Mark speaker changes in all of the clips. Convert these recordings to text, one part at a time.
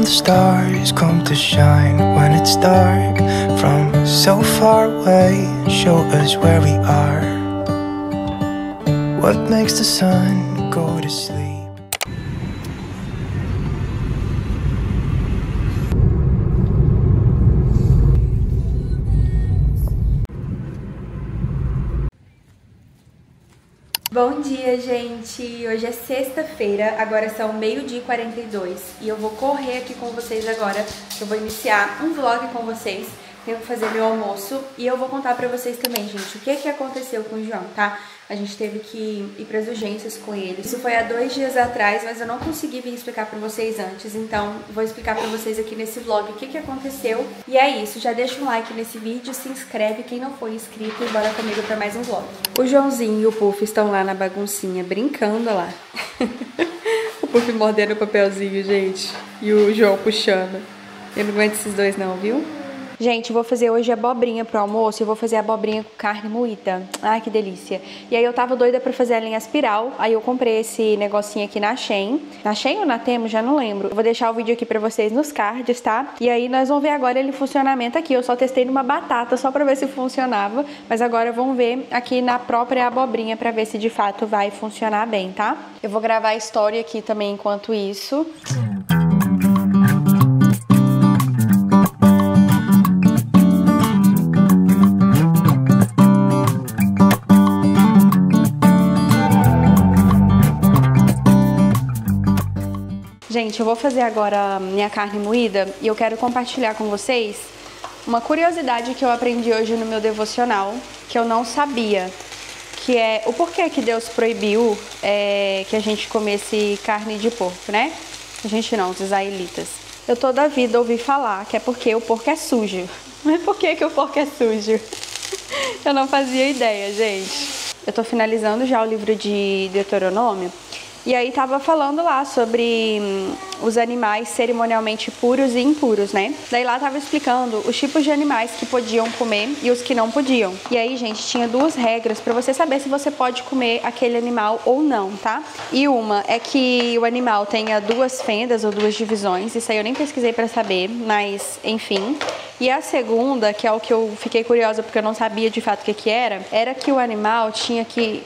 Speaker 1: the stars come to shine when it's dark from so far away. Show us where we are. What makes the sun go to sleep?
Speaker 2: Bom dia, gente! Hoje é sexta-feira, agora são 12h42 e eu vou correr aqui com vocês agora. Eu vou iniciar um vlog com vocês, tenho que fazer meu almoço e eu vou contar pra vocês também, gente, o que aconteceu com o João, tá? A gente teve que ir pras urgências com ele. Isso foi há 2 dias atrás, mas eu não consegui vir explicar pra vocês antes, então vou explicar pra vocês aqui nesse vlog o que aconteceu. E é isso, já deixa um like nesse vídeo, se inscreve quem não for inscrito e bora comigo pra mais um vlog. O Joãozinho e o Puff estão lá na baguncinha, brincando lá. O Puff mordendo o papelzinho, gente, e o João puxando. Eu não aguento esses dois não, viu? Gente, vou fazer hoje abobrinha pro almoço. Eu vou fazer abobrinha com carne moída. Ai, que delícia. E aí eu tava doida pra fazer ela em espiral. Aí eu comprei esse negocinho aqui na Shein. Na Shein ou na Temu? Já não lembro. Eu vou deixar o vídeo aqui pra vocês nos cards, tá? E aí nós vamos ver agora ele funcionamento aqui. Eu só testei numa batata só pra ver se funcionava. Mas agora vamos ver aqui na própria abobrinha pra ver se de fato vai funcionar bem, tá? Eu vou gravar a história aqui também enquanto isso. Gente, eu vou fazer agora minha carne moída e eu quero compartilhar com vocês uma curiosidade que eu aprendi hoje no meu devocional, que eu não sabia, que é o porquê que Deus proibiu que a gente comesse carne de porco, né? A gente não, os israelitas. Eu toda a vida ouvi falar que é porque o porco é sujo. Mas por que o porco é sujo? Eu não fazia ideia, gente. Eu tô finalizando já o livro de Deuteronômio. E aí tava falando lá sobre os animais cerimonialmente puros e impuros, né? Daí lá tava explicando os tipos de animais que podiam comer e os que não podiam. E aí, gente, tinha 2 regras pra você saber se você pode comer aquele animal ou não, tá? E uma é que o animal tenha 2 fendas ou 2 divisões. Isso aí eu nem pesquisei pra saber, mas enfim. E a segunda, que é o que eu fiquei curiosa porque eu não sabia de fato o que era que o animal tinha que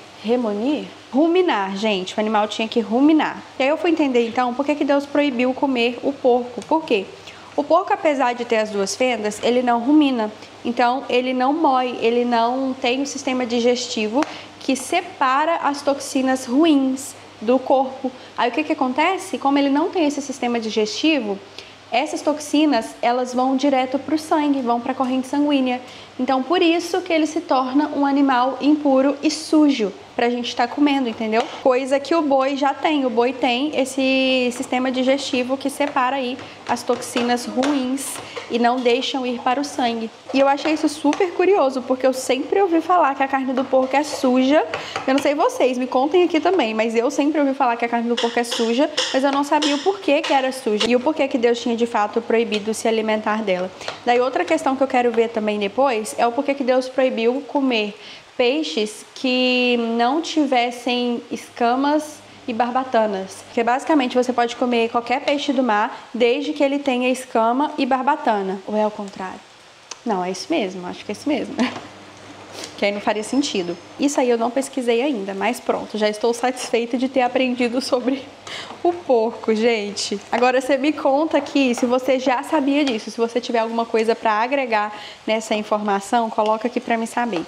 Speaker 2: ruminar, gente. O animal tinha que ruminar. E aí eu fui entender, então, por que Deus proibiu comer o porco. Por quê? O porco, apesar de ter as 2 fendas, ele não rumina. Então, ele não mói, ele não tem um sistema digestivo que separa as toxinas ruins do corpo. Aí, o que acontece? Como ele não tem esse sistema digestivo, essas toxinas, elas vão direto para o sangue, vão para a corrente sanguínea. Então, por isso que ele se torna um animal impuro e sujo pra gente estar comendo, entendeu? Coisa que o boi já tem. O boi tem esse sistema digestivo que separa aí as toxinas ruins e não deixam ir para o sangue. E eu achei isso super curioso, porque eu sempre ouvi falar que a carne do porco é suja. Eu não sei vocês, me contem aqui também, mas eu sempre ouvi falar que a carne do porco é suja, mas eu não sabia o porquê que era suja e o porquê que Deus tinha de fato proibido se alimentar dela. Daí outra questão que eu quero ver também depois é o porquê que Deus proibiu comer peixes que não tivessem escamas e barbatanas. Porque basicamente você pode comer qualquer peixe do mar desde que ele tenha escama e barbatana. Ou é ao contrário? Não, é isso mesmo, acho que é isso mesmo. Que aí não faria sentido. Isso aí eu não pesquisei ainda, mas pronto, já estou satisfeita de ter aprendido sobre o porco, gente. Agora você me conta aqui se você já sabia disso. Se você tiver alguma coisa para agregar nessa informação, coloca aqui para me saber.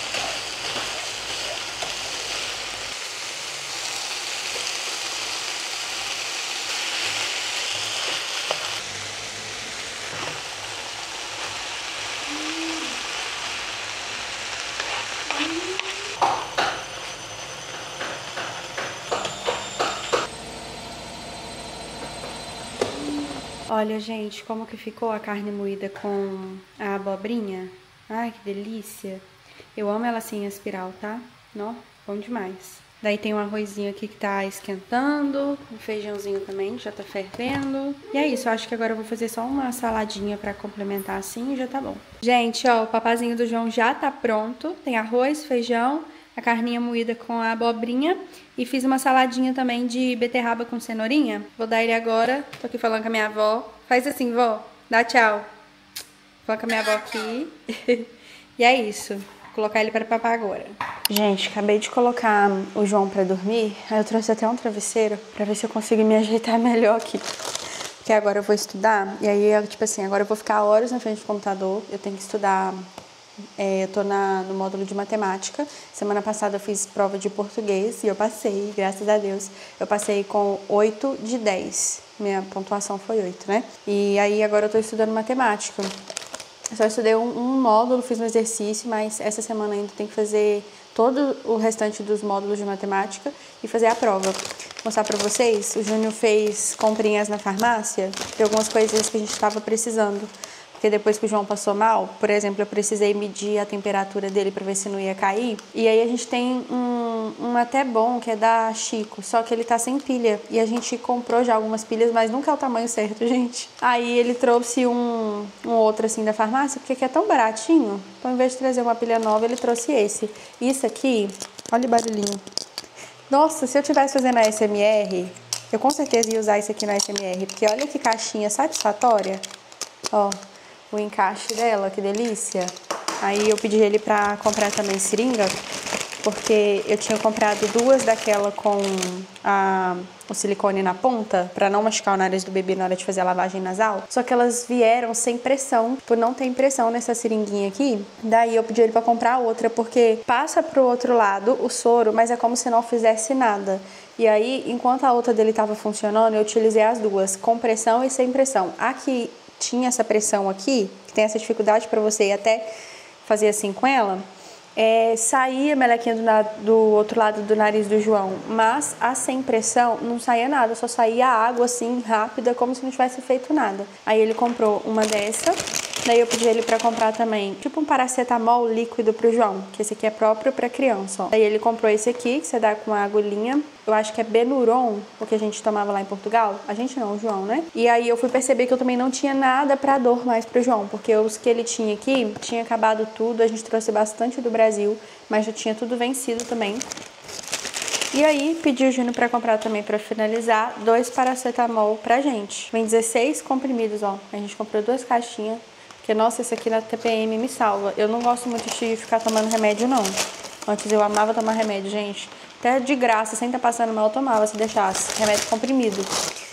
Speaker 2: Olha, gente, como que ficou a carne moída com a abobrinha? Ai, que delícia. Eu amo ela assim em espiral, tá? Nó, bom demais. Daí tem um arrozinho aqui que tá esquentando, um feijãozinho também que já tá fervendo. E é isso, eu acho que agora eu vou fazer só uma saladinha pra complementar assim e já tá bom. Gente, ó, o papazinho do João já tá pronto. Tem arroz, feijão, a carninha moída com a abobrinha e fiz uma saladinha também de beterraba com cenourinha. Vou dar ele agora, tô aqui falando com a minha avó, Faz assim, vó. Dá tchau. Coloca minha avó aqui. E é isso. Vou colocar ele pra papar agora. Gente, acabei de colocar o João pra dormir. Aí eu trouxe até um travesseiro pra ver se eu consigo me ajeitar melhor aqui. Porque agora eu vou estudar. E aí, tipo assim, agora eu vou ficar horas na frente do computador. Eu tenho que estudar. Eu tô no módulo de matemática. Semana passada eu fiz prova de português e eu passei, graças a Deus. Eu passei com 8 de 10. Minha pontuação foi 8, né? E aí agora eu tô estudando matemática. Eu só estudei um módulo, fiz um exercício, mas essa semana ainda tem que fazer todo o restante dos módulos de matemática e fazer a prova. Vou mostrar pra vocês, o Júnior fez comprinhas na farmácia de algumas coisas que a gente estava precisando. Porque depois que o João passou mal, por exemplo, eu precisei medir a temperatura dele para ver se não ia cair. E aí a gente tem um até bom, que é da Chico, só que ele tá sem pilha. E a gente comprou já algumas pilhas, mas nunca é o tamanho certo, gente. Aí ele trouxe um outro assim da farmácia, porque aqui é tão baratinho. Então, ao invés de trazer uma pilha nova, ele trouxe esse. Isso aqui, olha o barulhinho. Nossa, se eu tivesse fazendo a SMR, eu com certeza ia usar isso aqui na SMR, porque olha que caixinha satisfatória. Ó. O encaixe dela, que delícia. Aí eu pedi ele pra comprar também seringa, porque eu tinha comprado duas daquela com o silicone na ponta, pra não machucar o nariz do bebê na hora de fazer a lavagem nasal. Só que elas vieram sem pressão, por não ter impressão nessa seringuinha aqui. Daí eu pedi ele pra comprar outra, porque passa pro outro lado o soro, mas é como se não fizesse nada. E aí, enquanto a outra dele tava funcionando, eu utilizei as duas, com pressão e sem pressão. Aqui tinha essa pressão aqui, que tem essa dificuldade para você ir até fazer assim com ela, saía a melequinha do outro lado do nariz do João, mas a sem pressão não saía nada, só saía água assim, rápida, como se não tivesse feito nada. Aí ele comprou uma dessa, daí eu pedi ele para comprar também, tipo um paracetamol líquido pro João, que esse aqui é próprio para criança, ó. Daí ele comprou esse aqui, que você dá com uma agulhinha, eu acho que é Benuron, o que a gente tomava lá em Portugal. A gente não, o João, né? E aí eu fui perceber que eu também não tinha nada pra dor mais pro João, porque os que ele tinha aqui, tinha acabado tudo, a gente trouxe bastante do Brasil, mas já tinha tudo vencido também. E aí, pedi o Júnior pra comprar também, pra finalizar, 2 paracetamol pra gente. Vem 16 comprimidos, ó. A gente comprou 2 caixinhas, porque, nossa, esse aqui na TPM me salva. Eu não gosto muito de ficar tomando remédio, não. Antes eu amava tomar remédio, gente. Até de graça, sem estar passando mal, eu tomava, se deixasse. Remédio comprimido.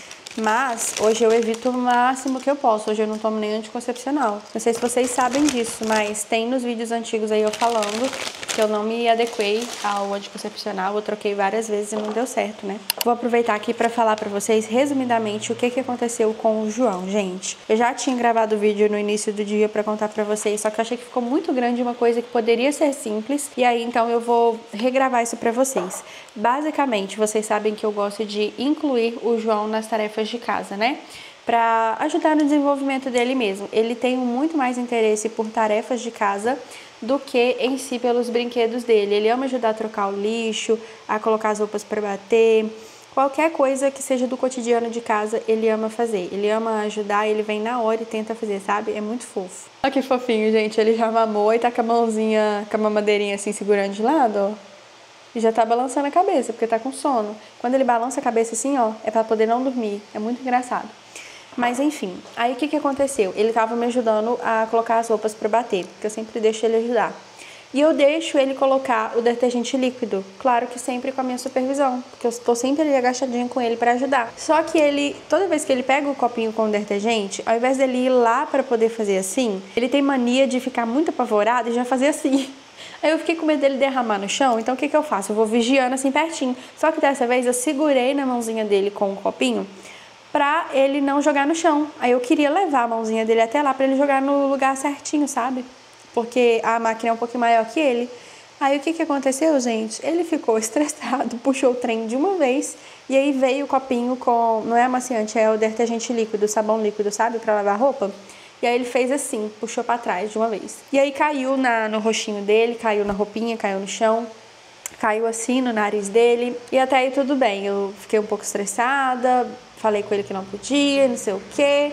Speaker 2: Mas hoje eu evito o máximo que eu posso. Hoje eu não tomo nem anticoncepcional. Não sei se vocês sabem disso, mas tem nos vídeos antigos aí eu falando que eu não me adequei ao anticoncepcional. Eu troquei várias vezes e não deu certo, né? Vou aproveitar aqui pra falar pra vocês resumidamente o que aconteceu com o João, gente. Eu já tinha gravado o vídeo no início do dia pra contar pra vocês, só que eu achei que ficou muito grande, uma coisa que poderia ser simples. E aí, então, eu vou regravar isso pra vocês. Basicamente, vocês sabem que eu gosto de incluir o João nas tarefas de casa, né? Para ajudar no desenvolvimento dele mesmo. Ele tem muito mais interesse por tarefas de casa do que em si pelos brinquedos dele. Ele ama ajudar a trocar o lixo, a colocar as roupas para bater, qualquer coisa que seja do cotidiano de casa, ele ama fazer. Ele ama ajudar, ele vem na hora e tenta fazer, sabe? É muito fofo. Olha que fofinho, gente. Ele já mamou e tá com a mãozinha, com a mamadeirinha assim segurando de lado, ó. E já tá balançando a cabeça, porque tá com sono. Quando ele balança a cabeça assim, ó, é pra poder não dormir. É muito engraçado. Mas enfim, aí o que aconteceu? Ele tava me ajudando a colocar as roupas pra bater, porque eu sempre deixo ele ajudar. E eu deixo ele colocar o detergente líquido, claro que sempre com a minha supervisão, porque eu tô sempre ali agachadinha com ele pra ajudar. Só que ele, toda vez que ele pega o copinho com o detergente, ao invés dele ir lá pra poder fazer assim, ele tem mania de ficar muito apavorado e já fazer assim. Aí eu fiquei com medo dele derramar no chão, então o que eu faço? Eu vou vigiando assim pertinho. Só que dessa vez eu segurei na mãozinha dele com o copinho pra ele não jogar no chão. Aí eu queria levar a mãozinha dele até lá pra ele jogar no lugar certinho, sabe? Porque a máquina é um pouquinho maior que ele. Aí o que aconteceu, gente? Ele ficou estressado, puxou o trem de uma vez e aí veio o copinho com, não é amaciante, é o detergente líquido, sabão líquido, sabe? Pra lavar roupa. E aí ele fez assim, puxou pra trás de uma vez. E aí caiu no roxinho dele, caiu na roupinha, caiu no chão, caiu assim no nariz dele. E até aí tudo bem, eu fiquei um pouco estressada, falei com ele que não podia, não sei o quê.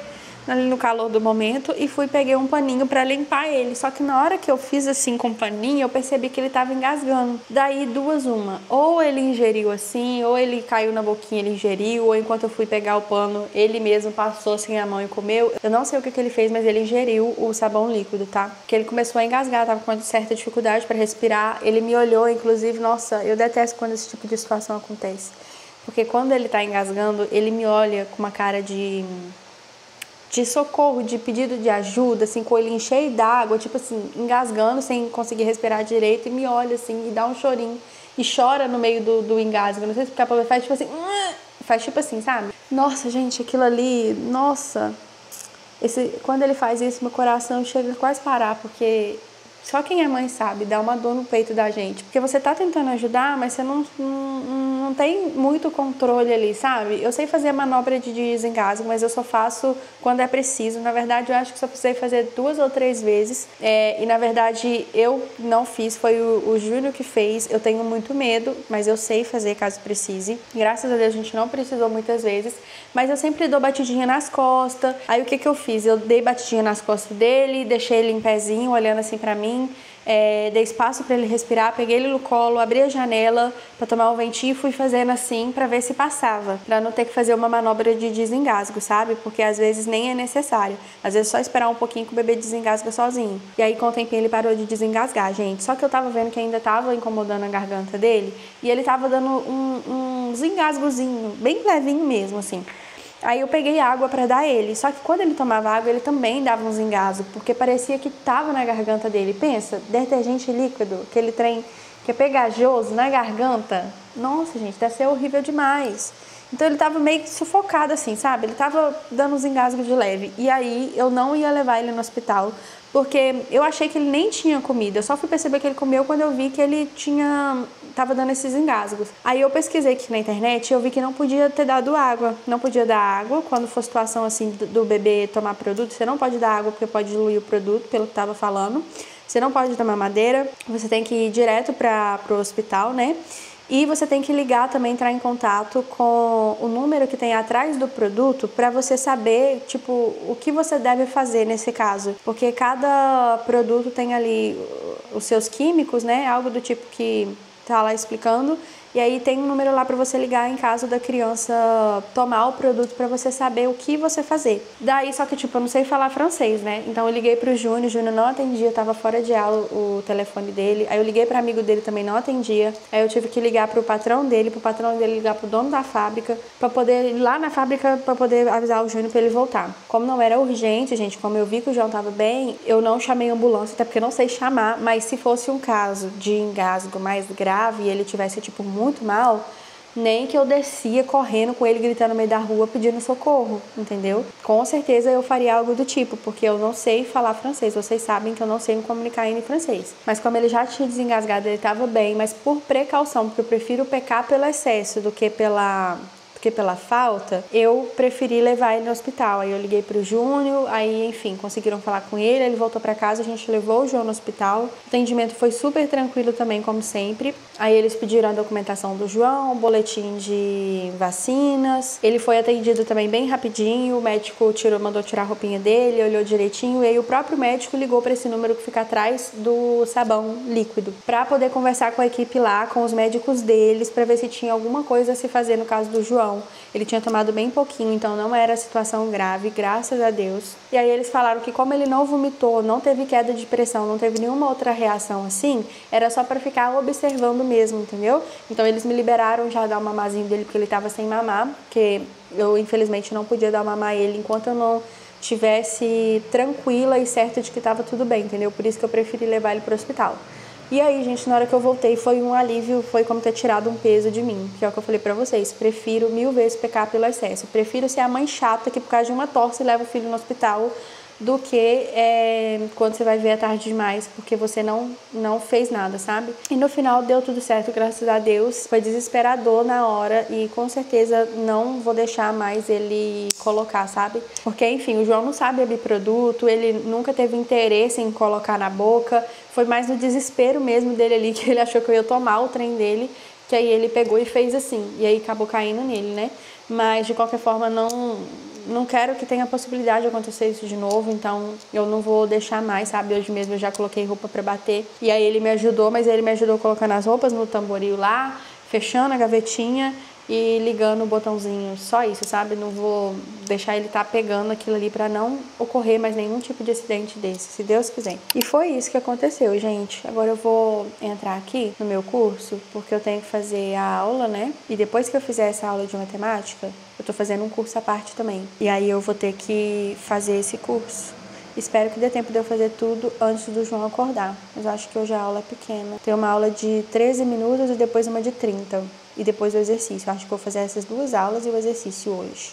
Speaker 2: ali no calor do momento, e peguei um paninho pra limpar ele. Só que na hora que eu fiz assim com o paninho, eu percebi que ele tava engasgando. Daí uma, ou ele ingeriu assim, ou ele caiu na boquinha, ele ingeriu, ou enquanto eu fui pegar o pano, ele mesmo passou sem a mão e comeu. Eu não sei o que ele fez, mas ele ingeriu o sabão líquido, tá? Porque ele começou a engasgar, tava com uma certa dificuldade pra respirar. Ele me olhou, inclusive, nossa, eu detesto quando esse tipo de situação acontece. Porque quando ele tá engasgando, ele me olha com uma cara de socorro, de pedido de ajuda, assim, com o olhinho cheio d'água, tipo assim, engasgando sem conseguir respirar direito, e me olha assim, e dá um chorinho, e chora no meio do engasgo. Não sei se ficar pra ver, faz tipo assim, faz tipo assim, sabe? Nossa, gente, aquilo ali, nossa, quando ele faz isso, meu coração chega a quase parar, porque só quem é mãe sabe, dá uma dor no peito da gente. Porque você tá tentando ajudar, mas você não tem muito controle ali, sabe? Eu sei fazer a manobra de desengasgo, mas eu só faço quando é preciso. Na verdade, eu acho que só precisei fazer 2 ou 3 vezes. E na verdade, eu não fiz, foi o Júnior que fez. Eu tenho muito medo, mas eu sei fazer caso precise. Graças a Deus, a gente não precisou muitas vezes. Mas eu sempre dou batidinha nas costas. Aí o que eu fiz? Eu dei batidinha nas costas dele, deixei ele em pezinho, olhando assim pra mim. Dei espaço para ele respirar, peguei ele no colo, abri a janela para tomar um ventinho e fui fazendo assim para ver se passava, para não ter que fazer uma manobra de desengasgo, sabe? Porque às vezes nem é necessário, às vezes só esperar um pouquinho que o bebê desengasga sozinho. E aí com o tempinho ele parou de desengasgar, gente. Só que eu tava vendo que ainda tava incomodando a garganta dele e ele tava dando um desengasgozinho, bem levinho mesmo, assim. Aí eu peguei água para dar ele, só que quando ele tomava água, ele também dava uns engasgos, porque parecia que tava na garganta dele. Pensa, detergente líquido, aquele trem que é pegajoso na garganta. Nossa, gente, deve ser horrível demais. Então ele tava meio que sufocado assim, sabe? Ele tava dando uns engasgos de leve. E aí eu não ia levar ele no hospital, porque eu achei que ele nem tinha comido. Eu só fui perceber que ele comeu quando eu vi que ele tava dando esses engasgos. Aí eu pesquisei aqui na internet e eu vi que não podia ter dado água. Não podia dar água. Quando for situação assim do bebê tomar produto, você não pode dar água porque pode diluir o produto, pelo que tava falando. Você não pode tomar madeira. Você tem que ir direto pro hospital, né? E você tem que ligar também, entrar em contato com o número que tem atrás do produto para você saber, tipo, o que você deve fazer nesse caso. Porque cada produto tem ali os seus químicos, né? Algo do tipo que tá lá explicando. E aí tem um número lá para você ligar em caso da criança tomar o produto para você saber o que você fazer. Daí, só que tipo, eu não sei falar francês, né? Então eu liguei pro Júnior, o Júnior não atendia, tava fora de aula o telefone dele. Aí eu liguei para amigo dele, também não atendia. Aí eu tive que ligar pro patrão dele ligar pro dono da fábrica, para poder ir lá na fábrica para poder avisar o Júnior para ele voltar. Como não era urgente, gente, como eu vi que o João tava bem, eu não chamei ambulância, até porque eu não sei chamar, mas se fosse um caso de engasgo mais grave e ele tivesse tipo muito mal, nem que eu descia correndo com ele, gritando no meio da rua, pedindo socorro, entendeu? Com certeza eu faria algo do tipo, porque eu não sei falar francês. Vocês sabem que eu não sei me comunicar em francês. Mas como ele já tinha desengasgado, ele estava bem, mas por precaução, porque eu prefiro pecar pelo excesso do que pela falta, eu preferi levar ele no hospital. Aí eu liguei pro Júnior, aí enfim, conseguiram falar com ele voltou pra casa, a gente levou o João no hospital. O atendimento foi super tranquilo também, como sempre. Aí eles pediram a documentação do João, um boletim de vacinas. Ele foi atendido também bem rapidinho, o médico mandou tirar a roupinha dele, olhou direitinho, e aí o próprio médico ligou para esse número que fica atrás do sabão líquido, para poder conversar com a equipe lá, com os médicos deles, para ver se tinha alguma coisa a se fazer no caso do João. Ele tinha tomado bem pouquinho, então não era situação grave, graças a Deus. E aí eles falaram que como ele não vomitou, não teve queda de pressão, não teve nenhuma outra reação assim, era só para ficar observando mesmo, entendeu? Então eles me liberaram já dar o mamazinho dele, porque ele tava sem mamar, porque eu infelizmente não podia dar o mamar a ele enquanto eu não tivesse tranquila e certa de que tava tudo bem, entendeu? Por isso que eu preferi levar ele pro hospital. E aí, gente, na hora que eu voltei, foi um alívio, foi como ter tirado um peso de mim, que é o que eu falei pra vocês, prefiro 1000 vezes pecar pelo excesso, prefiro ser a mãe chata que por causa de uma tosse leva o filho no hospital, do que quando você vai ver é tarde demais, porque você não fez nada, sabe? E no final deu tudo certo, graças a Deus. Foi desesperador na hora e com certeza não vou deixar mais ele colocar, sabe? Porque, enfim, o João não sabe abrir produto, ele nunca teve interesse em colocar na boca. Foi mais no desespero mesmo dele ali, que ele achou que eu ia tomar o trem dele, que aí ele pegou e fez assim. E aí acabou caindo nele, né? Mas, de qualquer forma, não quero que tenha a possibilidade de acontecer isso de novo, então eu não vou deixar mais, sabe? Hoje mesmo eu já coloquei roupa pra bater. E aí ele me ajudou, mas ele me ajudou colocando as roupas no tamboril lá, fechando a gavetinha e ligando o botãozinho. Só isso, sabe? Não vou deixar ele pegando aquilo ali pra não ocorrer mais nenhum tipo de acidente desse, se Deus quiser. E foi isso que aconteceu, gente. Agora eu vou entrar aqui no meu curso, porque eu tenho que fazer a aula, né? E depois que eu fizer essa aula de matemática, eu tô fazendo um curso à parte também. E aí eu vou ter que fazer esse curso. Espero que dê tempo de eu fazer tudo antes do João acordar. Mas eu acho que hoje a aula é pequena. Tem uma aula de 13 minutos e depois uma de 30. E depois o exercício. Eu acho que vou fazer essas duas aulas e o exercício hoje.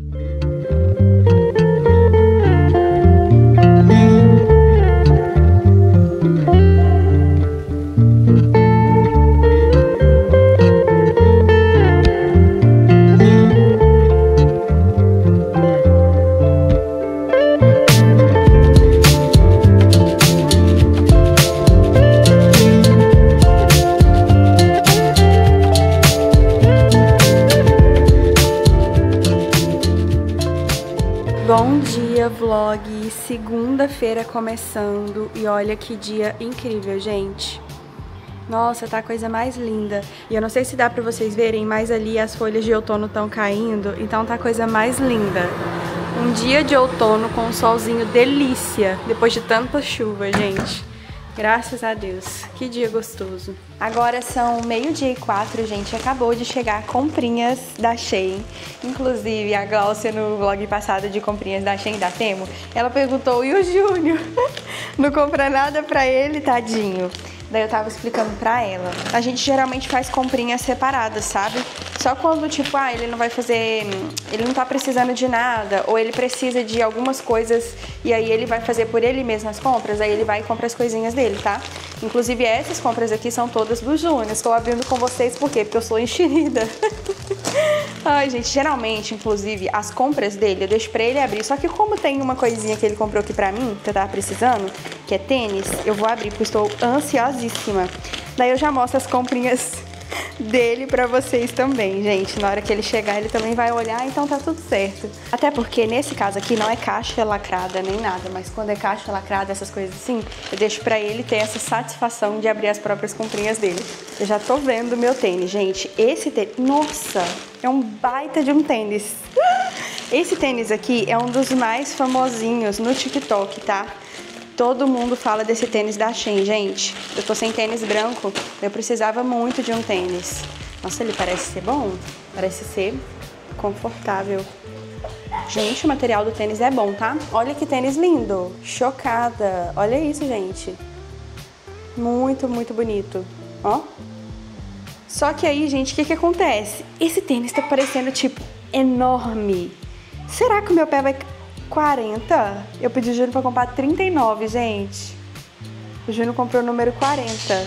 Speaker 2: Bom dia, vlog! Segunda-feira começando e olha que dia incrível, gente. Nossa, tá a coisa mais linda. E eu não sei se dá pra vocês verem, mas ali as folhas de outono estão caindo, então tá a coisa mais linda. Um dia de outono com um solzinho delícia, depois de tanta chuva, gente. Graças a Deus, que dia gostoso. Agora são 12h04, gente, acabou de chegar comprinhas da Shein. Inclusive, a Glaucia no vlog passado de comprinhas da Shein da Temo, ela perguntou, e o Júnior? Não compra nada pra ele, tadinho. Daí eu tava explicando pra ela. A gente geralmente faz comprinhas separadas, sabe? Só quando, tipo, ele não vai fazer... Ele não tá precisando de nada, ou ele precisa de algumas coisas, e aí ele vai fazer por ele mesmo as compras, aí ele vai e compra as coisinhas dele, tá? Inclusive, essas compras aqui são todas do Júnior. Estou abrindo com vocês, por quê? Porque eu sou enxerida. Ai, gente, geralmente, inclusive, as compras dele eu deixo pra ele abrir. Só que como tem uma coisinha que ele comprou aqui pra mim, que eu tava precisando, que é tênis, eu vou abrir porque eu estou ansiosíssima. Daí eu já mostro as comprinhas dele pra vocês também, gente. Na hora que ele chegar, ele também vai olhar, então tá tudo certo. Até porque nesse caso aqui não é caixa lacrada nem nada, mas quando é caixa lacrada, essas coisas assim, eu deixo pra ele ter essa satisfação de abrir as próprias comprinhas dele. Eu já tô vendo o meu tênis, gente. Esse tênis, nossa, é um baita de um tênis. Esse tênis aqui é um dos mais famosinhos no TikTok, tá? Todo mundo fala desse tênis da Shein, gente. Eu tô sem tênis branco, eu precisava muito de um tênis. Nossa, ele parece ser bom, parece ser confortável. Gente, o material do tênis é bom, tá? Olha que tênis lindo, chocada. Olha isso, gente. Muito, muito bonito, ó. Só que aí, gente, o que acontece? Esse tênis tá parecendo, tipo, enorme. Será que o meu pé vai... 40? Eu pedi o Júnior pra comprar 39, gente. O Júnior comprou o número 40.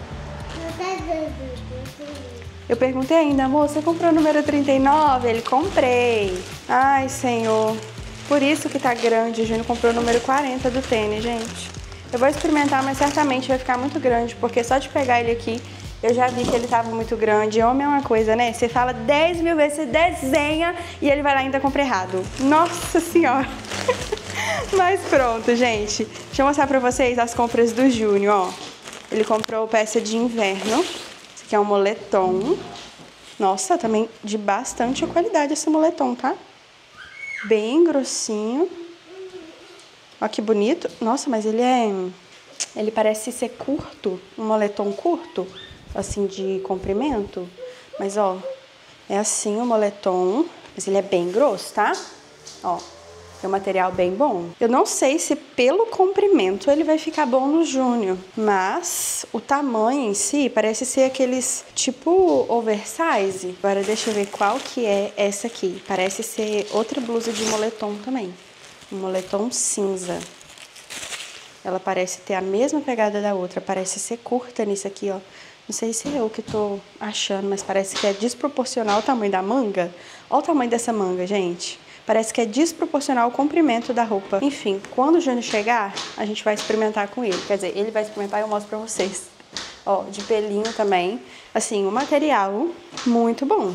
Speaker 2: Eu perguntei ainda, amor, você comprou o número 39? Ele, comprei. Ai, Senhor. Por isso que tá grande. O Júnior comprou o número 40 do tênis, gente. Eu vou experimentar, mas certamente vai ficar muito grande, porque só de pegar ele aqui, eu já vi que ele tava muito grande. Homem é uma coisa, né? Você fala 10 mil vezes, você desenha e ele vai lá e ainda compra errado. Nossa Senhora! Mas pronto, gente. Deixa eu mostrar pra vocês as compras do Júnior, ó. Ele comprou peça de inverno. Esse aqui é um moletom. Nossa, também de bastante qualidade esse moletom, tá? Bem grossinho. Ó que bonito. Nossa, mas ele parece ser curto. Um moletom curto. Assim, de comprimento, mas ó, é assim o moletom, mas ele é bem grosso, tá? Ó, é um material bem bom. Eu não sei se pelo comprimento ele vai ficar bom no Júnior, mas o tamanho em si parece ser aqueles tipo oversize. Agora deixa eu ver qual que é essa aqui. Parece ser outra blusa de moletom também, um moletom cinza. Ela parece ter a mesma pegada da outra, parece ser curta nisso aqui, ó. Não sei se é eu que tô achando, mas parece que é desproporcional o tamanho da manga. Olha o tamanho dessa manga, gente. Parece que é desproporcional o comprimento da roupa. Enfim, quando o Júnior chegar, a gente vai experimentar com ele. Quer dizer, ele vai experimentar e eu mostro pra vocês. Ó, de pelinho também. Assim, o material muito bom.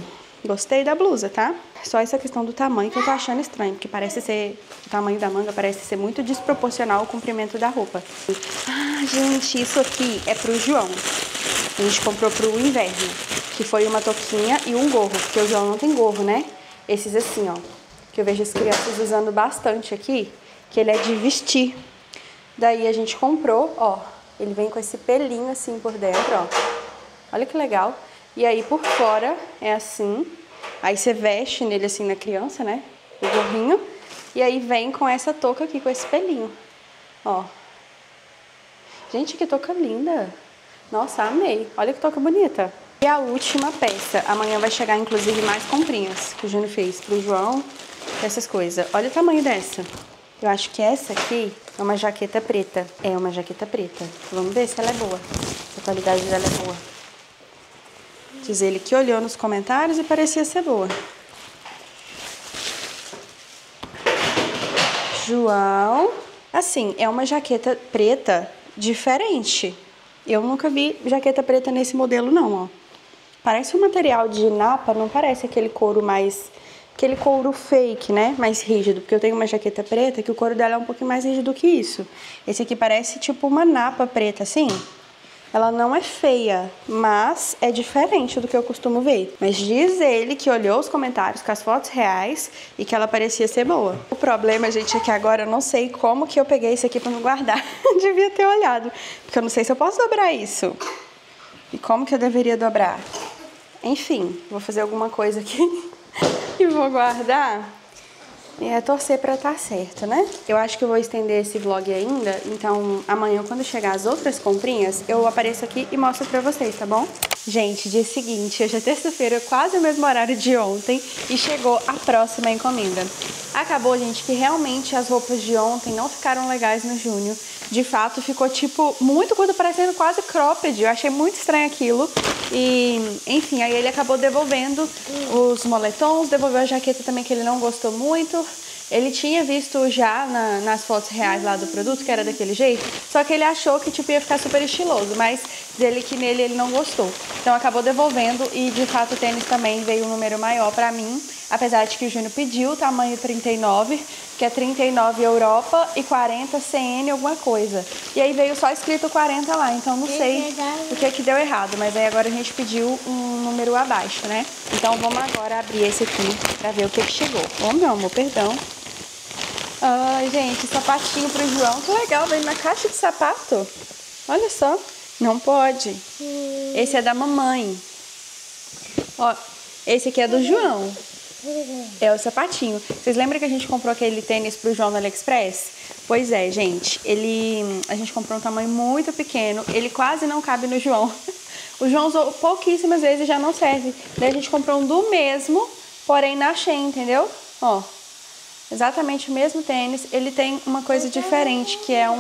Speaker 2: Gostei da blusa, tá? Só essa questão do tamanho que eu tô achando estranho, porque parece ser... O tamanho da manga parece ser muito desproporcional ao comprimento da roupa. Ah, gente, isso aqui é pro João. A gente comprou pro inverno, que foi uma touquinha e um gorro, porque o João não tem gorro, né? Esses assim, ó, que eu vejo as crianças usando bastante aqui, que ele é de vestir. Daí a gente comprou, ó, ele vem com esse pelinho assim por dentro, ó. Olha que legal. E aí por fora é assim. Aí você veste nele assim na criança, né? O gorrinho. E aí vem com essa touca aqui, com esse pelinho. Ó. Gente, que touca linda. Nossa, amei. Olha que touca bonita. E a última peça. Amanhã vai chegar, inclusive, mais comprinhas que o Júnior fez pro João. Essas coisas. Olha o tamanho dessa. Eu acho que essa aqui é uma jaqueta preta. É uma jaqueta preta. Vamos ver se ela é boa. Se a qualidade dela é boa. Diz ele que olhou nos comentários e parecia ser boa. João. Assim, é uma jaqueta preta diferente. Eu nunca vi jaqueta preta nesse modelo não, ó. Parece um material de napa, não parece aquele couro mais... Aquele couro fake, né? Mais rígido. Porque eu tenho uma jaqueta preta que o couro dela é um pouquinho mais rígido que isso. Esse aqui parece tipo uma napa preta, assim. Ela não é feia, mas é diferente do que eu costumo ver. Mas diz ele que olhou os comentários com as fotos reais e que ela parecia ser boa. O problema, gente, é que agora eu não sei como que eu peguei isso aqui pra me guardar. Devia ter olhado, porque eu não sei se eu posso dobrar isso. E como que eu deveria dobrar? Enfim, vou fazer alguma coisa aqui e vou guardar. E é torcer pra estar certo, né? Eu acho que eu vou estender esse vlog ainda, então amanhã, quando chegar as outras comprinhas, eu apareço aqui e mostro pra vocês, tá bom? Gente, dia seguinte, hoje é terça-feira, quase o mesmo horário de ontem, e chegou a próxima encomenda. Acabou, gente, que realmente as roupas de ontem não ficaram legais no Júnior. De fato, ficou, tipo, muito curto, parecendo quase cropped. Eu achei muito estranho aquilo. E, enfim, aí ele acabou devolvendo os moletons, devolveu a jaqueta também, que ele não gostou muito. Ele tinha visto já nas fotos reais lá do produto, que era daquele jeito, só que ele achou que tipo, ia ficar super estiloso, mas dele que nele ele não gostou. Então acabou devolvendo e de fato o tênis também veio um número maior pra mim, apesar de que o Júnior pediu o tamanho 39, que é 39 Europa e 40 CN alguma coisa. E aí veio só escrito 40 lá, então não sei o que deu errado, mas aí agora a gente pediu um número abaixo, né? Então vamos agora abrir esse aqui pra ver o que chegou. Oh, meu amor, perdão. Ai, gente, sapatinho pro João, que legal, veio na caixa de sapato. Olha só, não pode. Esse é da mamãe. Ó, esse aqui é do João. É o sapatinho. Vocês lembram que a gente comprou aquele tênis pro João no AliExpress? Pois é, gente, a gente comprou um tamanho muito pequeno, ele quase não cabe no João. O João usou pouquíssimas vezes e já não serve. Daí a gente comprou um do mesmo, porém na Shein, entendeu? Ó. Exatamente o mesmo tênis, ele tem uma coisa diferente, que é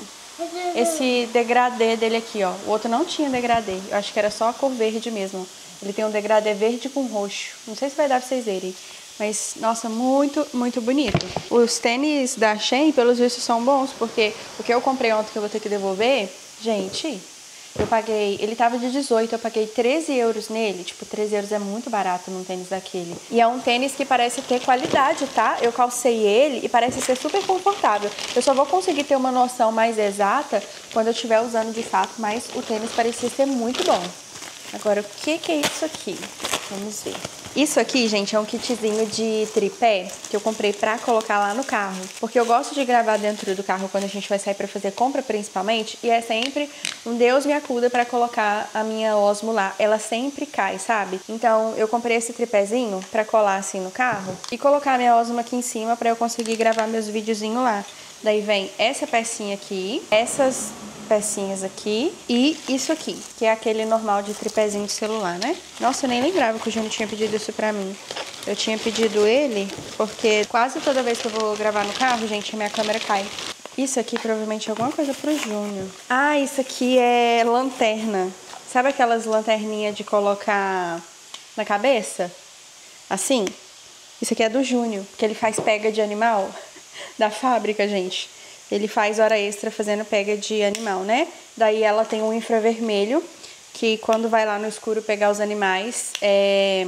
Speaker 2: esse degradê dele aqui, ó. O outro não tinha degradê, eu acho que era só a cor verde mesmo. Ele tem um degradê verde com roxo, não sei se vai dar pra vocês verem, mas, nossa, muito, muito bonito. Os tênis da Shein, pelos vistos, são bons, porque o que eu comprei ontem que eu vou ter que devolver, gente... Eu paguei, ele tava de 18, eu paguei 13 euros nele. Tipo, 13 euros é muito barato num tênis daquele. E é um tênis que parece ter qualidade, tá? Eu calcei ele e parece ser super confortável. Eu só vou conseguir ter uma noção mais exata quando eu estiver usando de fato, mas o tênis parecia ser muito bom. Agora, o que é isso aqui? Vamos ver. Isso aqui, gente, é um kitzinho de tripé que eu comprei pra colocar lá no carro. Porque eu gosto de gravar dentro do carro quando a gente vai sair pra fazer compra, principalmente. E é sempre um Deus me acuda pra colocar a minha Osmo lá. Ela sempre cai, sabe? Então, eu comprei esse tripézinho pra colar assim no carro. E colocar a minha Osmo aqui em cima pra eu conseguir gravar meus videozinhos lá. Daí vem essa pecinha aqui, essas... pecinhas aqui e isso aqui, que é aquele normal de tripézinho de celular, né? Nossa, eu nem lembrava que o Júnior tinha pedido isso pra mim. Eu tinha pedido ele porque quase toda vez que eu vou gravar no carro, gente, a minha câmera cai. Isso aqui provavelmente é alguma coisa pro Júnior. Ah, isso aqui é lanterna. Sabe aquelas lanterninhas de colocar na cabeça? Assim? Isso aqui é do Júnior, porque ele faz pega de animal da fábrica, gente. Ele faz hora extra fazendo pega de animal, né? Daí ela tem um infravermelho, que quando vai lá no escuro pegar os animais,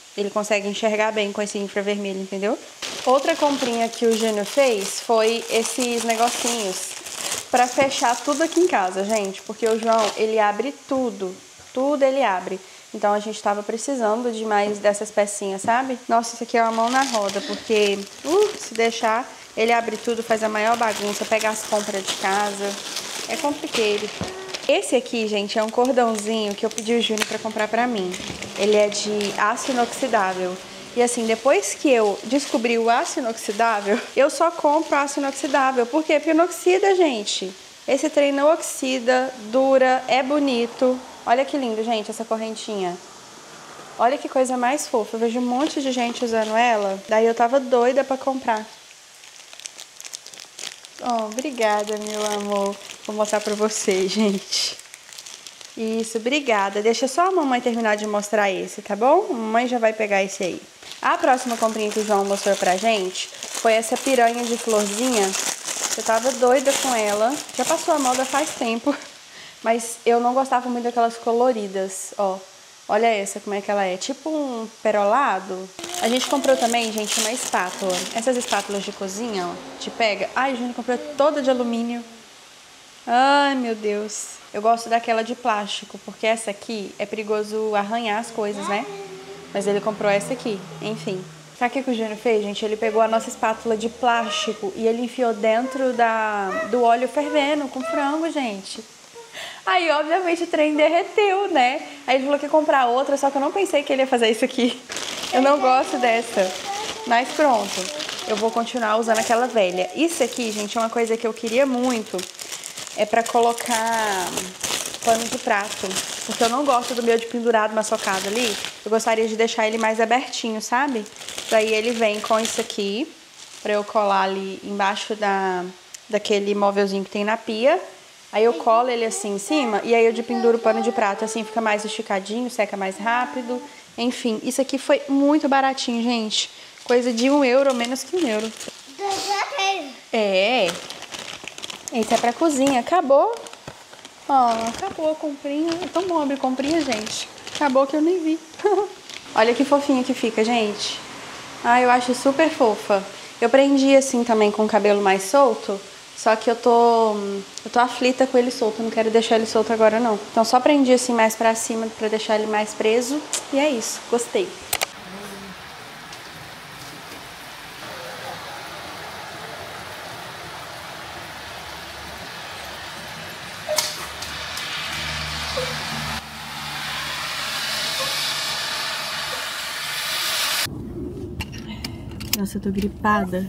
Speaker 2: Ele consegue enxergar bem com esse infravermelho, entendeu? Outra comprinha que o Júnior fez foi esses negocinhos pra fechar tudo aqui em casa, gente. Porque o João, ele abre tudo. Tudo ele abre. Então a gente tava precisando de mais dessas pecinhas, sabe? Nossa, isso aqui é uma mão na roda, porque se deixar, ele abre tudo, faz a maior bagunça, pega as compras de casa. É complicado. Esse aqui, gente, é um cordãozinho que eu pedi o Júnior pra comprar pra mim. Ele é de aço inoxidável. E assim, depois que eu descobri o aço inoxidável, eu só compro aço inoxidável. Por quê? Porque não oxida, gente. Esse trem não oxida, dura, é bonito. Olha que lindo, gente, essa correntinha. Olha que coisa mais fofa. Eu vejo um monte de gente usando ela. Daí eu tava doida pra comprar. Oh, obrigada, meu amor. Vou mostrar pra vocês, gente. Isso, obrigada. Deixa só a mamãe terminar de mostrar esse, tá bom? A mamãe já vai pegar esse aí. A próxima comprinha que o João mostrou pra gente foi essa piranha de florzinha. Eu tava doida com ela. Já passou a moda faz tempo. Mas eu não gostava muito daquelas coloridas, ó. Olha essa, como é que ela é. Tipo um perolado. A gente comprou também, gente, uma espátula. Essas espátulas de cozinha, ó, te pega. Ai, a gente comprou toda de alumínio. Ai, meu Deus. Eu gosto daquela de plástico, porque essa aqui é perigoso arranhar as coisas, né? Mas ele comprou essa aqui, enfim. Sabe o que o Júnior fez, gente? Ele pegou a nossa espátula de plástico e ele enfiou dentro do óleo fervendo com frango, gente. Aí, obviamente, o trem derreteu, né? Aí ele falou que ia comprar outra, só que eu não pensei que ele ia fazer isso aqui. Eu não gosto dessa. Mas pronto, eu vou continuar usando aquela velha. Isso aqui, gente, é uma coisa que eu queria muito. É pra colocar pano de prato. Porque eu não gosto do meu de pendurado na socada ali. Eu gostaria de deixar ele mais abertinho, sabe? Daí ele vem com isso aqui, pra eu colar ali embaixo daquele móvelzinho que tem na pia. Aí eu colo ele assim em cima e aí eu penduro o pano de prato, assim fica mais esticadinho, seca mais rápido. Enfim, isso aqui foi muito baratinho, gente. Coisa de €1, menos que €1. É. Esse é pra cozinha. Acabou. Ó, acabou a comprinha. É tão bom abrir comprinha, gente. Acabou que eu nem vi. Olha que fofinha que fica, gente. Ah, eu acho super fofa. Eu prendi assim também com o cabelo mais solto. Só que eu tô aflita com ele solto, não quero deixar ele solto agora não. Então só prendi assim mais pra cima pra deixar ele mais preso. E é isso, gostei. Nossa, eu tô gripada.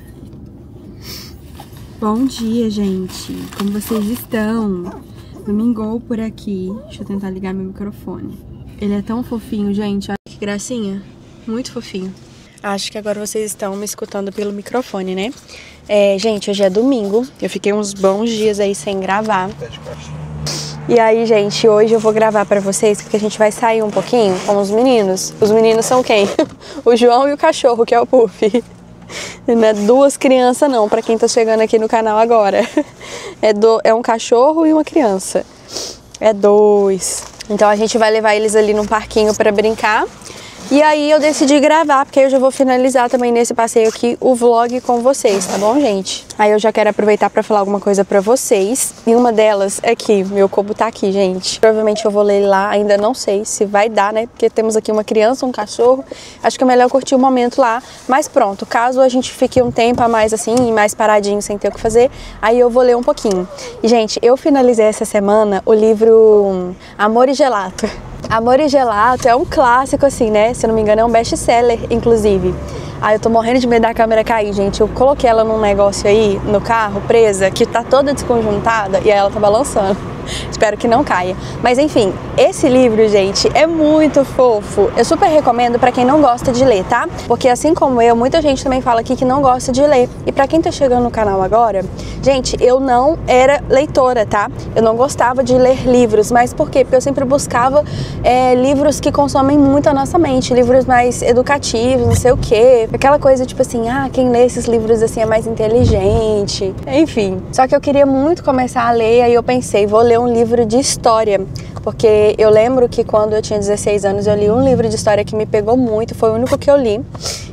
Speaker 2: Bom dia, gente. Como vocês estão? Domingou por aqui. Deixa eu tentar ligar meu microfone. Ele é tão fofinho, gente. Olha que gracinha. Muito fofinho. Acho que agora vocês estão me escutando pelo microfone, né? Gente, hoje é domingo. Eu fiquei uns bons dias aí sem gravar. E aí, gente, hoje eu vou gravar pra vocês porque a gente vai sair um pouquinho com os meninos. Os meninos são quem? O João e o cachorro, que é o Puff. Não é duas crianças não, pra quem tá chegando aqui no canal agora. É um cachorro e uma criança. É dois. Então a gente vai levar eles ali num parquinho pra brincar. E aí eu decidi gravar, porque eu já vou finalizar também nesse passeio aqui o vlog com vocês, tá bom, gente? Aí eu já quero aproveitar pra falar alguma coisa pra vocês. E uma delas é que meu Kobo tá aqui, gente. Provavelmente eu vou ler lá, ainda não sei se vai dar, né? Porque temos aqui uma criança, um cachorro. Acho que é melhor curtir o momento lá. Mas pronto, caso a gente fique um tempo a mais assim, mais paradinho, sem ter o que fazer, aí eu vou ler um pouquinho. E, gente, eu finalizei essa semana o livro Amor e Gelato. Amor e Gelato é um clássico, assim, né? Se eu não me engano, é um best-seller, inclusive. Ai, eu tô morrendo de medo da câmera cair, gente. Eu coloquei ela num negócio aí, no carro, presa, que tá toda desconjuntada e aí ela tá balançando. Espero que não caia. Mas enfim, esse livro, gente, é muito fofo. Eu super recomendo pra quem não gosta de ler, tá? Porque assim como eu, muita gente também fala aqui que não gosta de ler. E pra quem tá chegando no canal agora, gente, eu não era leitora, tá? Eu não gostava de ler livros. Mas por quê? Porque eu sempre buscava livros que consomem muito a nossa mente. Livros mais educativos, não sei o quê. Aquela coisa tipo assim, quem lê esses livros assim é mais inteligente. Enfim. Só que eu queria muito começar a ler, aí eu pensei, vou ler um livro de história, porque eu lembro que quando eu tinha 16 anos eu li um livro de história que me pegou muito, foi o único que eu li,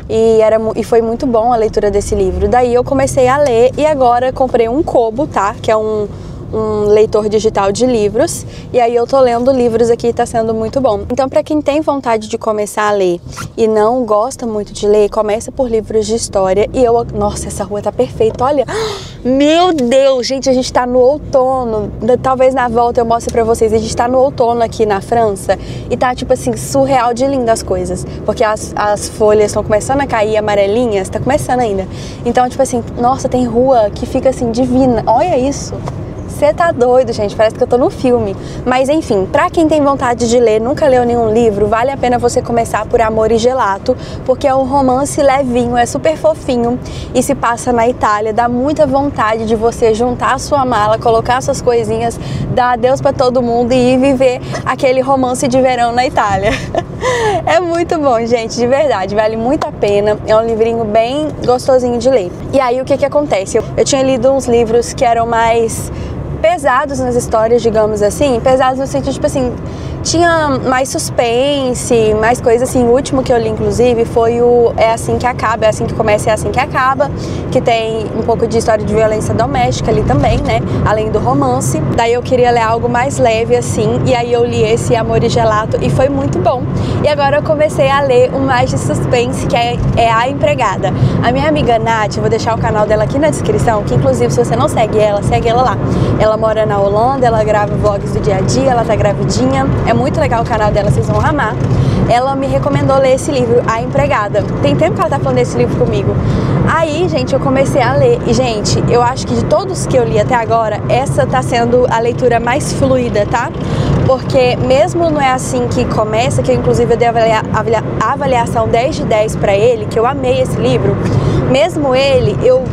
Speaker 2: e foi muito bom a leitura desse livro. Daí eu comecei a ler e agora comprei um Kobo, tá? Que é um leitor digital de livros, e aí eu tô lendo livros aqui e tá sendo muito bom. Então, pra quem tem vontade de começar a ler e não gosta muito de ler, começa por livros de história. E nossa, essa rua tá perfeita, olha, meu Deus, gente, a gente tá no outono, talvez na volta eu mostre pra vocês, a gente tá no outono aqui na França, e tá tipo assim, surreal de lindas as coisas, porque as folhas estão começando a cair amarelinhas, tá começando ainda, então tipo assim, nossa, tem rua que fica assim, divina, olha isso. Você tá doido, gente, parece que eu tô num filme. Mas enfim, pra quem tem vontade de ler, nunca leu nenhum livro, vale a pena você começar por Amor e Gelato, porque é um romance levinho, é super fofinho e se passa na Itália, dá muita vontade de você juntar a sua mala, colocar suas coisinhas, dar adeus pra todo mundo e ir viver aquele romance de verão na Itália. É muito bom, gente, de verdade, vale muito a pena, é um livrinho bem gostosinho de ler. E aí o que acontece? Eu tinha lido uns livros que eram mais pesados nas histórias, digamos assim, pesados no sentido, tipo assim, tinha mais suspense, mais coisa assim. O último que eu li, inclusive, foi o É Assim Que Acaba, É Assim Que Começa, É Assim Que Acaba, que tem um pouco de história de violência doméstica ali também, né, além do romance. Daí eu queria ler algo mais leve, assim, e aí eu li esse Amor e Gelato e foi muito bom. E agora eu comecei a ler um mais de suspense, que é A Empregada. A minha amiga Nath, eu vou deixar o canal dela aqui na descrição, que inclusive se você não segue ela lá. Ela mora na Holanda, ela grava vlogs do dia a dia, ela tá gravidinha, é muito legal o canal dela, vocês vão amar. Ela me recomendou ler esse livro, A Empregada. Tem tempo que ela tá falando desse livro comigo. Aí, gente, eu comecei a ler e, gente, eu acho que de todos que eu li até agora, essa tá sendo a leitura mais fluida, tá? Porque mesmo não é assim que começa, que eu inclusive eu dei a avaliação 10 de 10 pra ele, que eu amei esse livro, mesmo ele,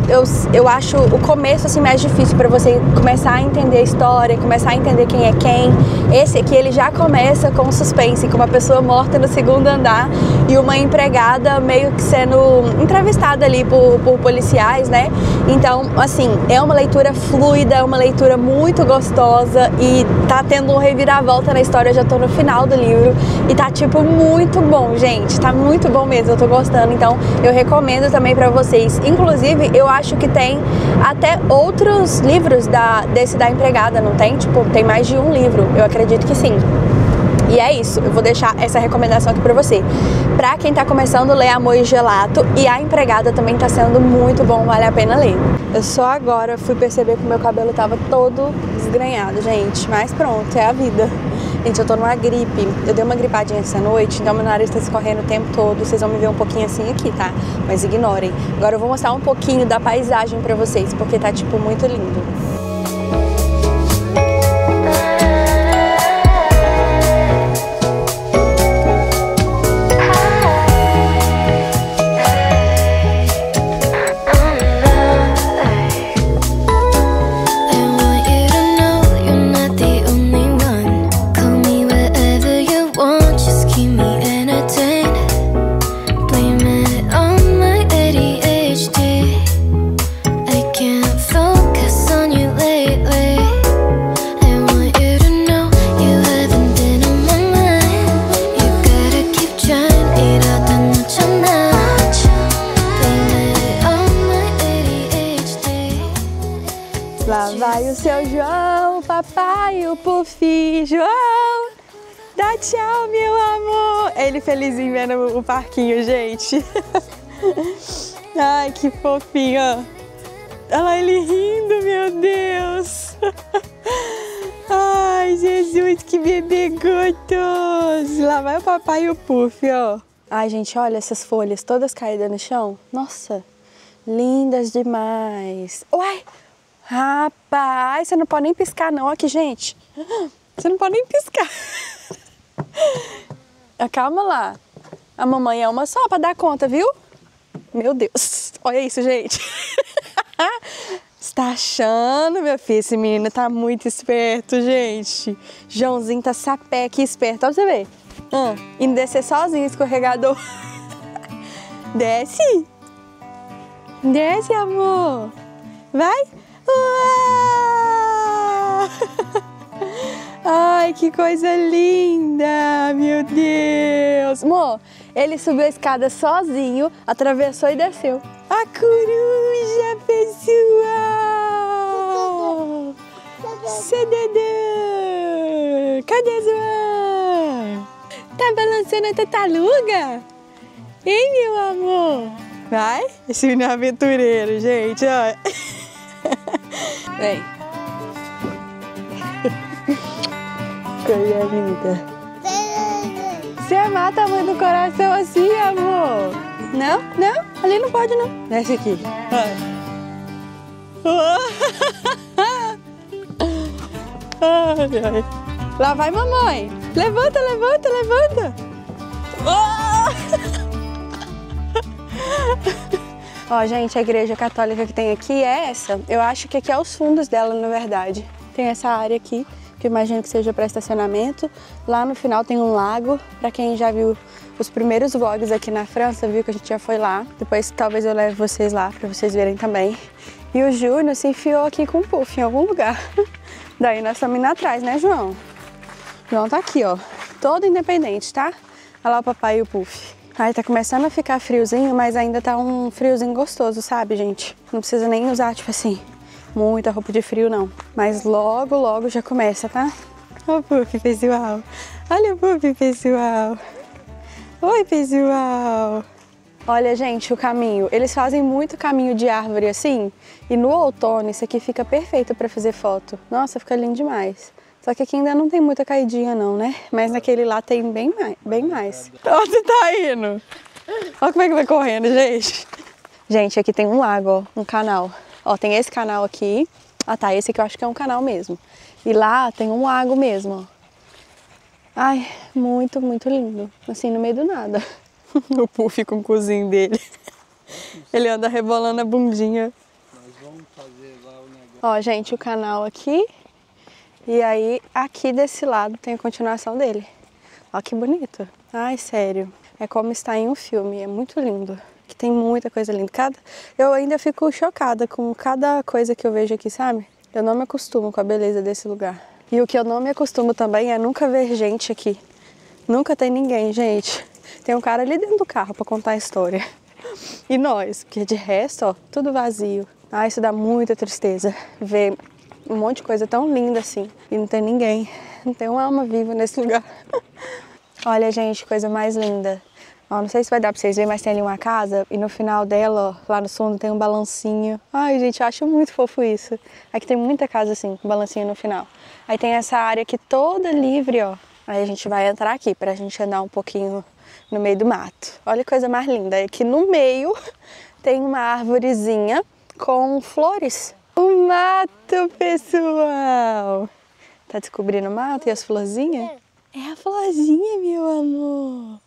Speaker 2: eu acho o começo assim mais difícil pra você começar a entender a história, começar a entender quem é quem. Esse aqui ele já começa com suspense, com uma pessoa morta no segundo andar e uma empregada meio que sendo entrevistada ali por policiais, né? Então, assim, é uma leitura fluida, é uma leitura muito gostosa e tá tendo um reviravolta na história, eu já tô no final do livro e tá tipo muito bom, gente, tá muito bom mesmo, eu tô gostando, então eu recomendo também pra vocês. Inclusive, eu acho que tem até outros livros desse da empregada, não tem? Tipo, tem mais de um livro, eu acredito que sim. E é isso, eu vou deixar essa recomendação aqui pra você. Pra quem tá começando, ler Amor e Gelato, e A Empregada também tá sendo muito bom, vale a pena ler. Eu só agora fui perceber que o meu cabelo tava todo desgrenhado, gente, mas pronto, é a vida. Gente, eu tô numa gripe, eu dei uma gripadinha essa noite, então meu nariz tá escorrendo o tempo todo, vocês vão me ver um pouquinho assim aqui, tá? Mas ignorem. Agora eu vou mostrar um pouquinho da paisagem pra vocês, porque tá, tipo, muito lindo. Lá vai o seu João, papai, o Puff. João, dá tchau, meu amor. Ele felizinho vendo o parquinho, gente. Ai, que fofinho, ó. Olha lá ele rindo, meu Deus. Ai, Jesus, que bebê gostoso. Lá vai o papai e o Puff, ó. Ai, gente, olha essas folhas todas caídas no chão. Nossa, lindas demais. Uai! Rapaz, você não pode nem piscar não aqui, gente. Você não pode nem piscar. Calma lá. A mamãe é uma só pra dar conta, viu? Meu Deus. Olha isso, gente. Você tá achando, meu filho? Esse menino tá muito esperto, gente. Joãozinho tá sapeca e esperto. Olha pra você ver. Indo descer sozinho, escorregador. Desce. Desce, amor. Vai. Uau! que coisa linda! Meu Deus! Amor, ele subiu a escada sozinho, atravessou e desceu. A coruja, pessoal! Cededê! Cadê João? Tá balançando a tartaruga? Hein, meu amor? Vai? Esse menino é aventureiro, gente, ó. Vem. Coisa linda. Você mata a mãe do coração assim, amor? Não? Não? Ali não pode, não. Desce aqui. Vai. Ai, ai. Lá vai mamãe. Levanta, levanta, levanta. Ó, gente, a igreja católica que tem aqui é essa. Eu acho que aqui é os fundos dela, na verdade. Tem essa área aqui, que eu imagino que seja para estacionamento. Lá no final tem um lago. Para quem já viu os primeiros vlogs aqui na França, viu que a gente já foi lá. Depois talvez eu leve vocês lá para vocês verem também. E o Júnior se enfiou aqui com um puff em algum lugar. Daí nós estamos indo atrás, né, João? João tá aqui, ó. Todo independente, tá? Olha lá o papai e o puff. Ai, tá começando a ficar friozinho, mas ainda tá um friozinho gostoso, sabe, gente? Não precisa nem usar, tipo assim, muita roupa de frio, não. Mas logo, logo já começa, tá? Ó o puff, pessoal. Olha o puff, pessoal. Oi, pessoal. Olha, gente, o caminho. Eles fazem muito caminho de árvore assim. E no outono, isso aqui fica perfeito pra fazer foto. Nossa, fica lindo demais. Só que aqui ainda não tem muita caidinha não, né? Mas naquele lá tem bem mais. Onde você tá indo? Olha como é que vai correndo, gente. Gente, aqui tem um lago, ó, um canal. Ó, tem esse canal aqui. Ah tá, esse aqui eu acho que é um canal mesmo. E lá tem um lago mesmo, ó. Ai, muito, muito lindo. Assim, no meio do nada. O puff com o cozinho dele. Ele anda rebolando a bundinha.
Speaker 3: Nós vamos fazer lá o negócio.
Speaker 2: Ó, gente, o canal aqui. E aí, aqui desse lado tem a continuação dele. Ó que bonito. Ai, sério. É como está em um filme. É muito lindo. Que tem muita coisa linda. Eu ainda fico chocada com cada coisa que eu vejo aqui, sabe? Eu não me acostumo com a beleza desse lugar. E o que eu não me acostumo também é nunca ver gente aqui. Nunca tem ninguém, gente. Tem um cara ali dentro do carro pra contar a história. E nós, porque de resto, ó, tudo vazio. Ah, isso dá muita tristeza. Ver um monte de coisa tão linda assim e não tem ninguém. Não tem uma alma viva nesse lugar. Olha, gente, coisa mais linda. Ó, não sei se vai dar pra vocês verem, mas tem ali uma casa e no final dela, ó, lá no fundo, tem um balancinho. Ai, gente, eu acho muito fofo isso. Aqui tem muita casa assim, com balancinho no final. Aí tem essa área aqui toda livre, ó. Aí a gente vai entrar aqui pra gente andar um pouquinho no meio do mato. Olha que coisa mais linda. Aqui no meio tem uma arvorezinha com flores. O mato, pessoal! Tá descobrindo o mato e as florzinhas? É a florzinha, meu amor.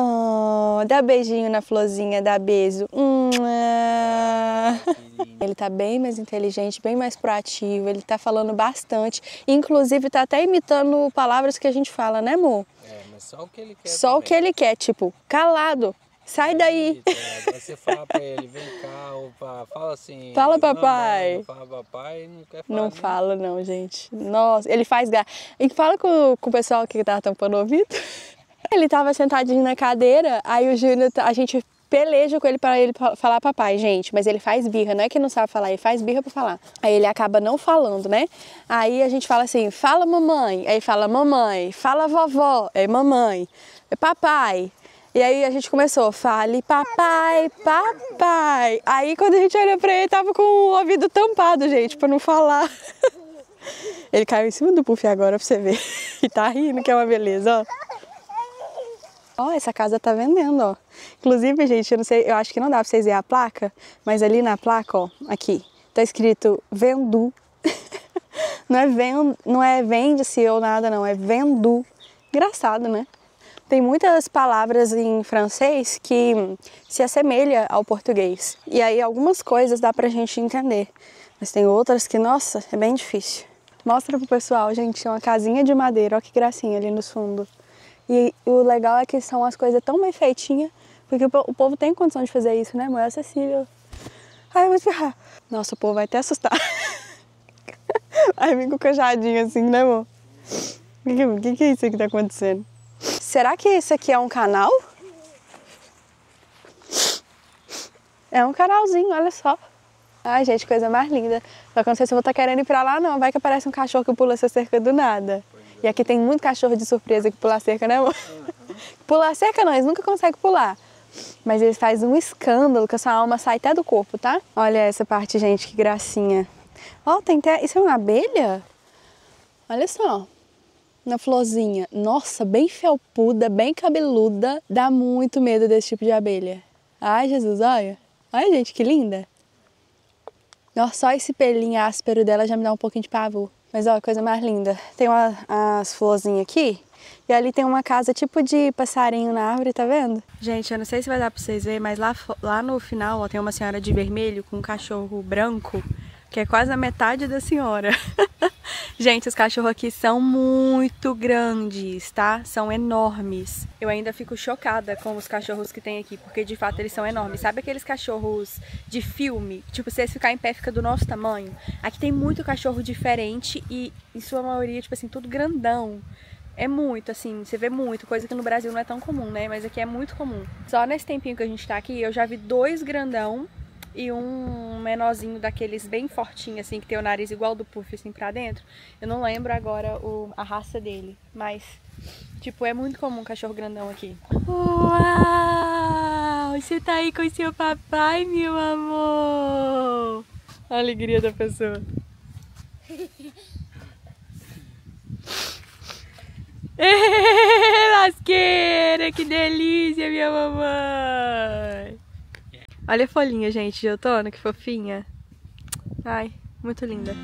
Speaker 2: Oh, dá beijinho na florzinha, dá beijo. Ele tá bem mais inteligente, bem mais proativo, ele tá falando bastante. Inclusive tá até imitando palavras que a gente fala, né, amor?
Speaker 3: É, mas só o que ele quer.
Speaker 2: Só também. O que ele quer, tipo, calado, sai daí.
Speaker 3: Você fala pra ele, vem cá, opa, fala assim.
Speaker 2: Fala papai.
Speaker 3: Não fala papai, não quer falar.
Speaker 2: Não fala não, gente. Nossa, ele faz gato. E fala com o pessoal que tá tampando o ouvido. Ele tava sentadinho na cadeira, aí o Júnior, a gente peleja com ele para ele falar papai, gente, mas ele faz birra, não é que não sabe falar, ele faz birra para falar. Aí ele acaba não falando, né? Aí a gente fala assim, fala mamãe, aí fala mamãe, fala vovó, é mamãe, é papai. E aí a gente começou, fale papai, papai. Aí quando a gente olhou pra ele, tava com o ouvido tampado, gente, pra não falar. Ele caiu em cima do puff agora pra você ver. E tá rindo, que é uma beleza, ó. Ó, essa casa tá vendendo, ó. Inclusive, gente, eu não sei, eu acho que não dá pra vocês verem a placa, mas ali na placa, ó, aqui, tá escrito Vendu. Não é vende-se ou nada, não, é Vendu. Engraçado, né? Tem muitas palavras em francês que se assemelham ao português. E aí algumas coisas dá pra gente entender. Mas tem outras que, nossa, é bem difícil. Mostra pro pessoal, gente, uma casinha de madeira, ó que gracinha ali no fundo. E o legal é que são as coisas tão bem feitinhas, porque o povo tem condição de fazer isso, né, amor? É acessível. Ai, eu vou espirrar. Nossa, o povo vai até assustar. Aí vem com o cajadinho assim, né, amor? O que é isso que tá acontecendo? Será que esse aqui é um canal? É um canalzinho, olha só. Ai, gente, coisa mais linda. Só que eu não sei se eu vou estar querendo ir pra lá, não. Vai que aparece um cachorro que pula essa cerca do nada. E aqui tem muito cachorro de surpresa que pula a cerca, né, amor? Pular a cerca não, eles nunca conseguem pular. Mas eles fazem um escândalo que a sua alma sai até do corpo, tá? Olha essa parte, gente, que gracinha. Ó, tem até... Isso é uma abelha? Olha só. Uma florzinha. Nossa, bem felpuda, bem cabeluda. Dá muito medo desse tipo de abelha. Ai, Jesus, olha. Olha, gente, que linda. Nossa, só esse pelinho áspero dela já me dá um pouquinho de pavor. Mas, ó, coisa mais linda. Tem as florzinhas aqui. E ali tem uma casa tipo de passarinho na árvore, tá vendo? Gente, eu não sei se vai dar pra vocês verem, mas lá no final, ó, tem uma senhora de vermelho com um cachorro branco, que é quase a metade da senhora. Gente, os cachorros aqui são muito grandes, tá? São enormes. Eu ainda fico chocada com os cachorros que tem aqui, porque de fato eles são enormes. Sabe aqueles cachorros de filme? Tipo, se eles ficarem em pé, fica do nosso tamanho. Aqui tem muito cachorro diferente e, em sua maioria, tipo assim, tudo grandão. É muito, assim, você vê muito, coisa que no Brasil não é tão comum, né? Mas aqui é muito comum. Só nesse tempinho que a gente tá aqui, eu já vi 2 grandão e um menorzinho daqueles bem fortinho, assim, que tem o nariz igual do Puff, assim, pra dentro. Eu não lembro agora a raça dele, mas, tipo, é muito comum um cachorro grandão aqui. Uau! Você tá aí com o seu papai, meu amor! A alegria da pessoa. Lasqueira, que delícia, minha mamãe! Olha a folhinha, gente, de outono, que fofinha. Ai, muito linda.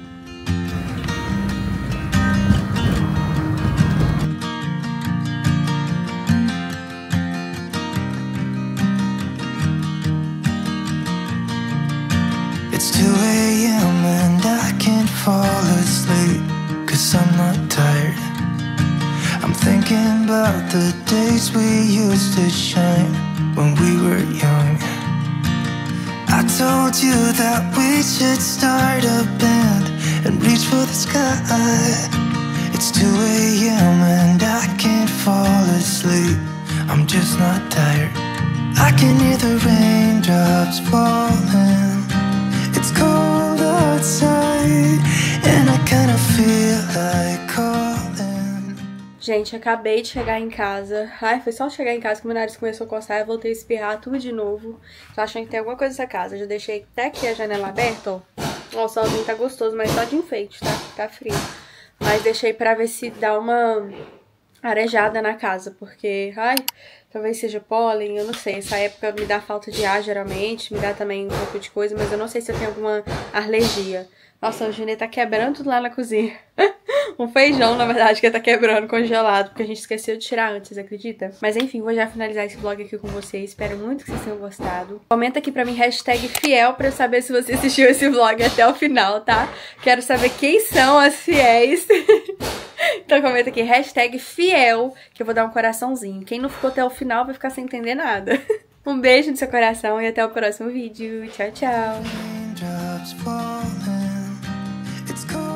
Speaker 1: It's 2 a.m. and I can't fall asleep, 'cause I'm not tired. I'm thinking about the days we used to shine when we were young. I told you that we should start a band and reach for the sky. It's 2 a.m. and I can't fall asleep, I'm just not tired. I can hear the raindrops falling. It's cold outside and I kinda feel like calling.
Speaker 2: Gente, acabei de chegar em casa. Ai, foi só chegar em casa que meu nariz começou a coçar e eu voltei a espirrar tudo de novo. Tô achando que tem alguma coisa nessa casa. Eu já deixei até aqui a janela aberta, ó. Ó, o solzinho tá gostoso, mas só de enfeite, tá? Tá frio. Mas deixei pra ver se dá uma arejada na casa, porque, ai, talvez seja pólen, eu não sei. Essa época me dá falta de ar, geralmente. Me dá também um pouco de coisa, mas eu não sei se eu tenho alguma alergia. Nossa, o Junê tá quebrando tudo lá na cozinha. Um feijão, na verdade, que tá quebrando, congelado, porque a gente esqueceu de tirar antes, acredita? Mas enfim, vou já finalizar esse vlog aqui com vocês. Espero muito que vocês tenham gostado. Comenta aqui pra mim, #fiel, pra eu saber se você assistiu esse vlog até o final, tá? Quero saber quem são as fiéis. Então comenta aqui, #fiel, que eu vou dar um coraçãozinho. Quem não ficou até o final vai ficar sem entender nada. Um beijo no seu coração e até o próximo vídeo. Tchau, tchau.
Speaker 1: Raindrops falling. It's cold